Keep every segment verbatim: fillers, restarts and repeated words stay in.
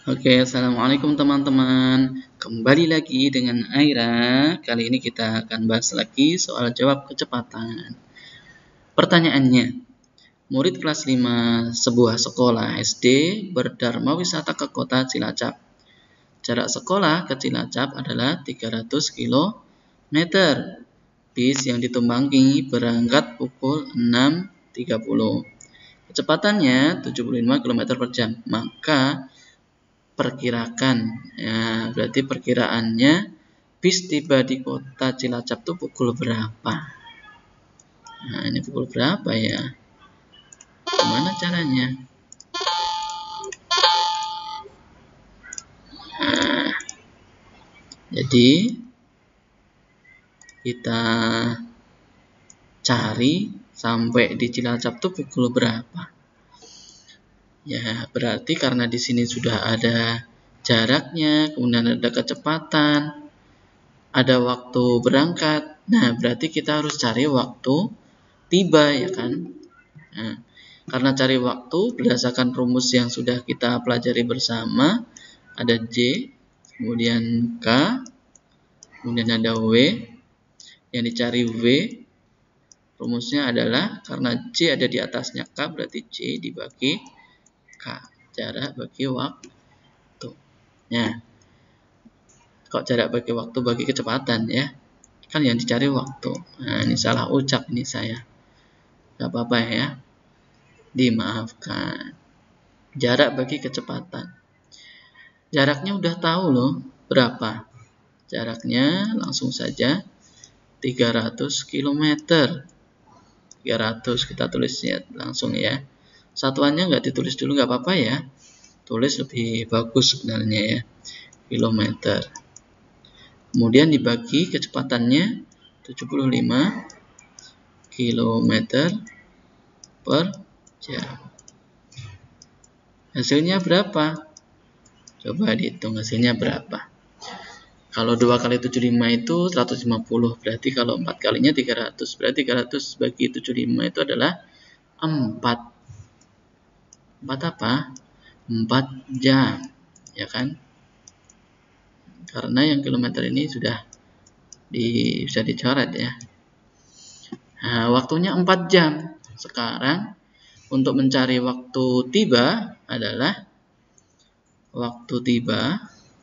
Oke, assalamualaikum teman-teman. Kembali lagi dengan Aira. Kali ini kita akan bahas lagi soal jawab kecepatan. Pertanyaannya, murid kelas lima sebuah sekolah S D berdharma wisata ke kota Cilacap. Jarak sekolah ke Cilacap adalah tiga ratus kilometer. Bis yang ditumpangi berangkat pukul enam tiga puluh. Kecepatannya tujuh puluh lima kilometer per jam. Maka perkirakan, ya berarti perkiraannya bis tiba di kota Cilacap tuh pukul berapa? Nah, ini pukul berapa ya? Gimana caranya? Nah, jadi kita cari sampai di Cilacap tuh pukul berapa? Ya, berarti karena di sini sudah ada jaraknya, kemudian ada kecepatan, ada waktu berangkat. Nah, berarti kita harus cari waktu tiba, ya kan? Nah, karena cari waktu berdasarkan rumus yang sudah kita pelajari bersama, ada J, kemudian K, kemudian ada W. Yang dicari W, rumusnya adalah karena J ada di atasnya K, berarti J dibagi K, jarak bagi waktu. Ya, kok jarak bagi waktu bagi kecepatan ya? Kan yang dicari waktu. Nah, ini salah ucap ini saya. Gak apa-apa ya, dimaafkan. Jarak bagi kecepatan. Jaraknya udah tahu loh berapa. Jaraknya langsung saja tiga ratus kilometer. tiga ratus kita tulisnya langsung ya. Satuannya nggak ditulis dulu nggak apa-apa ya. Tulis lebih bagus sebenarnya ya. Kilometer. Kemudian dibagi kecepatannya tujuh puluh lima kilometer per jam. Hasilnya berapa? Coba dihitung hasilnya berapa. Kalau dua kali tujuh puluh lima itu seratus lima puluh. Berarti kalau empat kalinya tiga ratus. Berarti tiga ratus bagi tujuh puluh lima itu adalah empat. empat apa? empat jam. Ya kan? Karena yang kilometer ini sudah di, bisa dicoret ya. Nah, waktunya empat jam. Sekarang untuk mencari waktu tiba adalah waktu tiba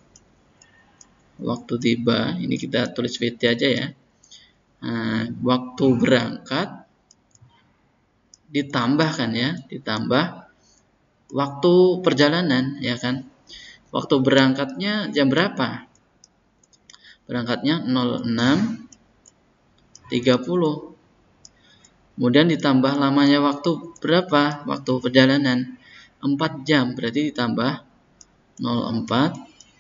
waktu tiba ini kita tulis V T aja ya. Nah, waktu berangkat ditambahkan ya, ditambah waktu perjalanan ya kan. Waktu berangkatnya jam berapa? Berangkatnya nol enam tiga puluh. Kemudian ditambah lamanya waktu berapa? Waktu perjalanan empat jam, berarti ditambah nol empat.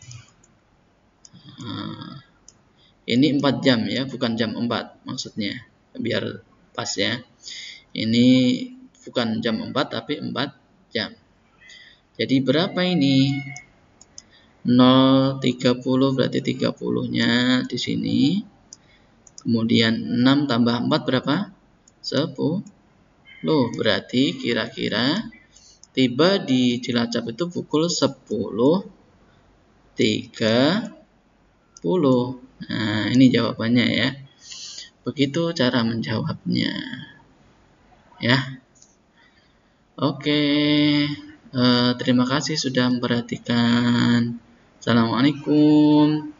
Nah, ini empat jam ya, bukan jam empat maksudnya. Biar pas ya. Ini bukan jam empat tapi empat jam. Jadi berapa ini? nol tiga puluh berarti tiga puluh-nya di sini. Kemudian enam tambah empat berapa? sepuluh. Berarti kira-kira tiba di Cilacap itu pukul sepuluh tiga puluh. Nah, ini jawabannya ya. Begitu cara menjawabnya. Ya. Oke. Eh, terima kasih sudah memperhatikan. Assalamualaikum.